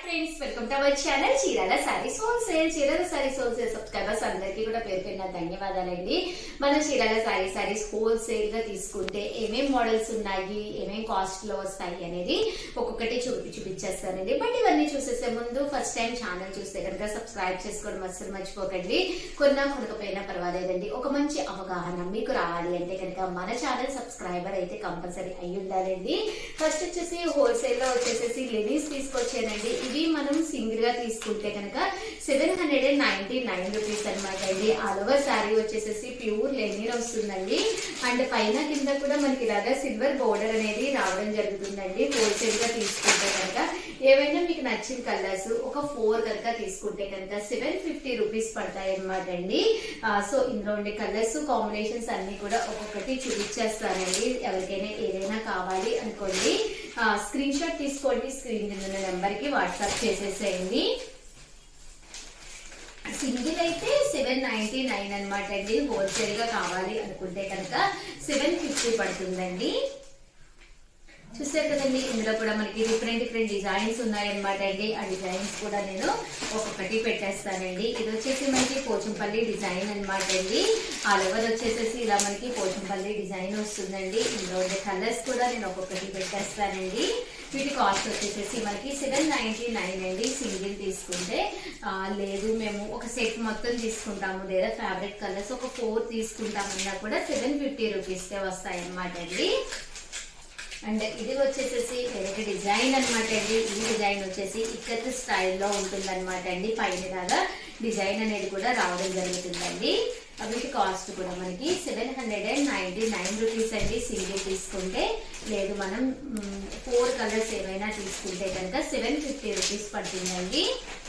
Friends, welcome to our channel Chirala sarees wholesale. Chirala sarees wholesale subscribers అందరికీ కూడా పేరు పేరున ధన్యవాదాలండి. మనం చీరాల సారీస్ హోల్సేల్ గా తీసుకుంటే ఏమేం మోడల్స్ ఉన్నాయి, ఏమేం కాస్ట్ లో వస్తాయి అనేది ఒక్కొక్కటి చూపించేస్తానండి. బట్ ఇవన్నీ చూసేసే ముందు ఫస్ట్ టైం ఛానల్ చూస్తే కనుక సబ్స్క్రైబ్ చేసుకోవడం అస్సలు మర్చిపోకండి. కొనకపోయినా పర్వాలేదండి, ఒక మంచి అవగాహన మీకు రావాలి అంటే కనుక మన ఛానల్ సబ్స్క్రైబర్ అయితే కంపల్సరీ అయి ఉండాలండి. ఫస్ట్ వచ్చేసి హోల్సేల్ లో వచ్చేసేసి లెనిన్స్ తీసుకొచ్చానండి. ఇవి మనం సింగిల్ గా తీసుకుంటే కనుక 799 రూపీస్ అనమాట అండి. ఆల్ ఓవర్ శారీ వచ్చేసేసి ప్యూర్ లెనిన్ వస్తుందండి. అండ్ పైన కింద కూడా మనకి ఇలాగా సిల్వర్ బోర్డర్ అనేది రావడం జరుగుతుందండి. హోల్సేల్ గా తీసుకుంటే కనుక ఏవైనా మీకు నచ్చిన కలర్స్ ఒక 4 కనుక తీసుకుంటే కనుక 750 రూపీస్ పడతాయి అనమాట అండి. సో ఇందులో ఉండే కలర్స్ కాంబినేషన్స్ అన్ని కూడా ఒక్కొక్కటి చూపించేస్తానండి. ఎవరికైనా ఏదైనా కావాలి అనుకోండి, స్క్రీన్ షాట్ తీసుకోండి, స్క్రీన్ కింద ఉన్న నెంబర్ కి వాట్సాప్ చేసేసేయండి. సింగిల్ అయితే 799 అనమాట అండి. హోల్సేల్ గా కావాలి అనుకుంటే కనుక 750 పడుతుందండి. చూసారు కదండి, ఇందులో కూడా మనకి డిఫరెంట్ డిజైన్స్ ఉన్నాయన్నమాట అండి. ఆ డిజైన్స్ కూడా నేను ఒక్కొక్కటి పెట్టేస్తానండి. ఇది వచ్చేసి మనకి పోచంపల్లి డిజైన్ అనమాట అండి. ఆల్ ఓవర్ వచ్చేసేసి ఇలా మనకి పోచంపల్లి డిజైన్ వస్తుందండి. ఇందులో ఉండే కలర్స్ కూడా నేను ఒక్కొక్కటి పెట్టేస్తానండి. వీటి కాస్ట్ వచ్చేసేసి మనకి 799 అండి. సింగిల్ తీసుకుంటే లేదు మేము ఒక సెట్ మొత్తం తీసుకుంటాము లేదా ఫ్యాబ్రిక్ కలర్స్ ఒక 4 తీసుకుంటామన్నా కూడా 750 రూపీస్కే వస్తాయి అనమాట అండి. అండ్ ఇది వచ్చేసేసి వేరే డిజైన్ అనమాట అండి. ఈ డిజైన్ వచ్చేసి ఇక్కత్ స్టైల్లో ఉంటుంది అనమాట అండి. పైన లాగా డిజైన్ అనేది కూడా రావడం జరుగుతుందండి. వీటి కాస్ట్ కూడా మనకి 799 రూపీస్ అండి. సింగిల్ తీసుకుంటే లేదు మనం 4 కలర్స్ ఏమైనా తీసుకుంటే కనుక 750 రూపీస్ పడుతుందండి.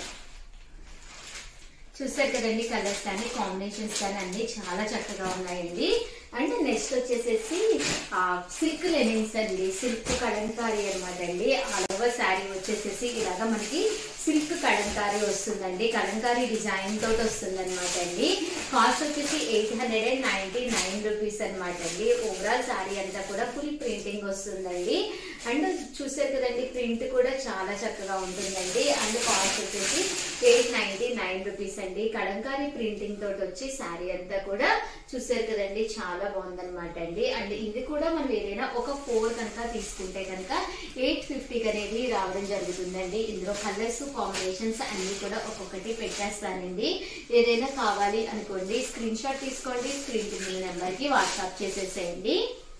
చూసారు కదండి, కలర్స్ కానీ కాంబినేషన్స్ కానీ అన్ని చాలా చక్కగా ఉన్నాయండి. అండ్ నెక్స్ట్ వచ్చేసేసి సిల్క్ లెనిన్స్ అండి. సిల్క్ కలంకారీ అనమాట అండి. ఆల్ ఓవర్ శారీ వచ్చేసేసి ఇలాగా మనకి సిల్క్ కలంకారీ వస్తుందండి. కలంకారీ డిజైన్ తోటి వస్తుంది అనమాట అండి. కాస్ట్ వచ్చేసి 899 రూపీస్ అనమాట అండి. ఓవరాల్ శారీ అంతా కూడా ఫుల్ ప్రింటింగ్ వస్తుందండి. అండ్ చూసారు కదండి, ప్రింట్ కూడా చాలా చక్కగా ఉంటుందండి. అండ్ కాస్ట్ వచ్చేసి 899 రూపీస్ అండి. కలంకారీ ప్రింటింగ్ తోటి వచ్చి శారీ అంతా కూడా చూసారు కదండి, చాలా బాగుందనమాట అండి. అండ్ ఇది కూడా మనం ఏదైనా ఒక 4 కనుక తీసుకుంటే కనుక 850 అనేది రావడం జరుగుతుందండి. ఇందులో కలర్స్ కాంబినేషన్స్ అన్ని కూడా ఒక్కొక్కటి పెట్టేస్తానండి. ఏదైనా కావాలి అనుకోండి, స్క్రీన్ షాట్ తీసుకోండి, స్క్రీన్ కింద నెంబర్ కి వాట్సాప్ చేసేసేయండి.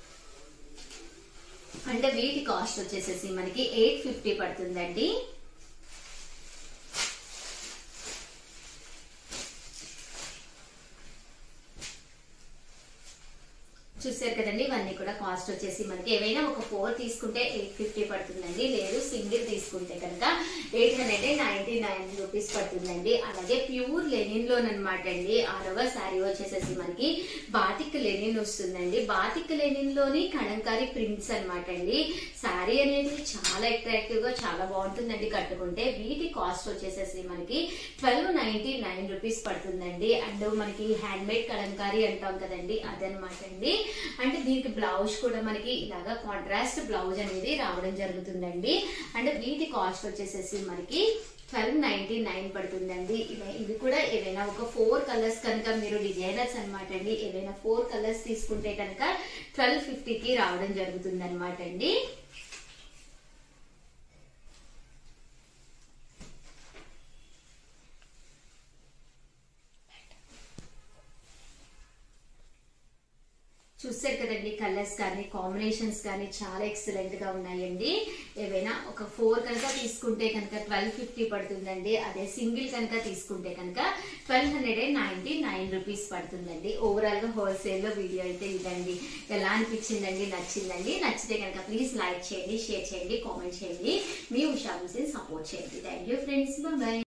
అంటే వీటి కాస్ట్ వచ్చేసేసి మనకి 850 పడుతుందండి. చూసారు కదండి, ఇవన్నీ కూడా కాస్ట్ వచ్చేసి మనకి ఏవైనా ఒక 4 తీసుకుంటే 850 పడుతుందండి. లేదు సింగిల్ తీసుకుంటే కనుక 899 రూపీస్ పడుతుందండి. అలాగే ప్యూర్ లెనిన్ లోనమాట అండి. ఆల్ ఓవర్ శారీ వచ్చేసేసి మనకి బాతిక్ లెనిన్ వస్తుందండి. బాతిక్ లెనిన్ లోని కలంకారీ ప్రింట్స్ అనమాట అండి. శారీ అనేది చాలా అట్రాక్టివ్ గా చాలా బాగుంటుందండి కట్టుకుంటే. వీటి కాస్ట్ వచ్చేసేసి మనకి 1299 రూపీస్ పడుతుందండి. అండ్ మనకి హ్యాండ్ మేడ్ కలంకారీ అంటాం కదండి, అదనమాట అండి. అంటే దీనికి బ్లౌజ్ కూడా మనకి ఇలాగా కాంట్రాస్ట్ బ్లౌజ్ అనేది రావడం జరుగుతుందండి. అంటే వీటి కాస్ట్ వచ్చేసేసి మనకి 1299 పడుతుందండి. ఇవి కూడా ఏదైనా ఒక 4 కలర్స్ కనుక మీరు డిజైనర్స్ అనమాట అండి, ఏదైనా 4 కలర్స్ తీసుకుంటే కనుక 1250కి రావడం జరుగుతుంది అనమాట అండి. చూసారు కదండి, కలర్స్ కానీ కాంబినేషన్స్ కానీ చాలా ఎక్సలెంట్ గా ఉన్నాయండి. ఏవైనా ఒక 4 కనుక తీసుకుంటే కనుక 1250 పడుతుందండి. అదే సింగిల్ కనుక తీసుకుంటే కనుక 1299 రూపీస్ పడుతుందండి. ఓవరాల్ గా హోల్సేల్ లో వీడియో అయితే ఇదండి. ఎలా అనిపించిందండి? నచ్చిందండి? నచ్చితే కనుక ప్లీజ్ లైక్ చేయండి, షేర్ చేయండి, కామెంట్ చేయండి. మీ ఉషా మిషన్ సపోర్ట్ చేయండి. Thank you friends, bye.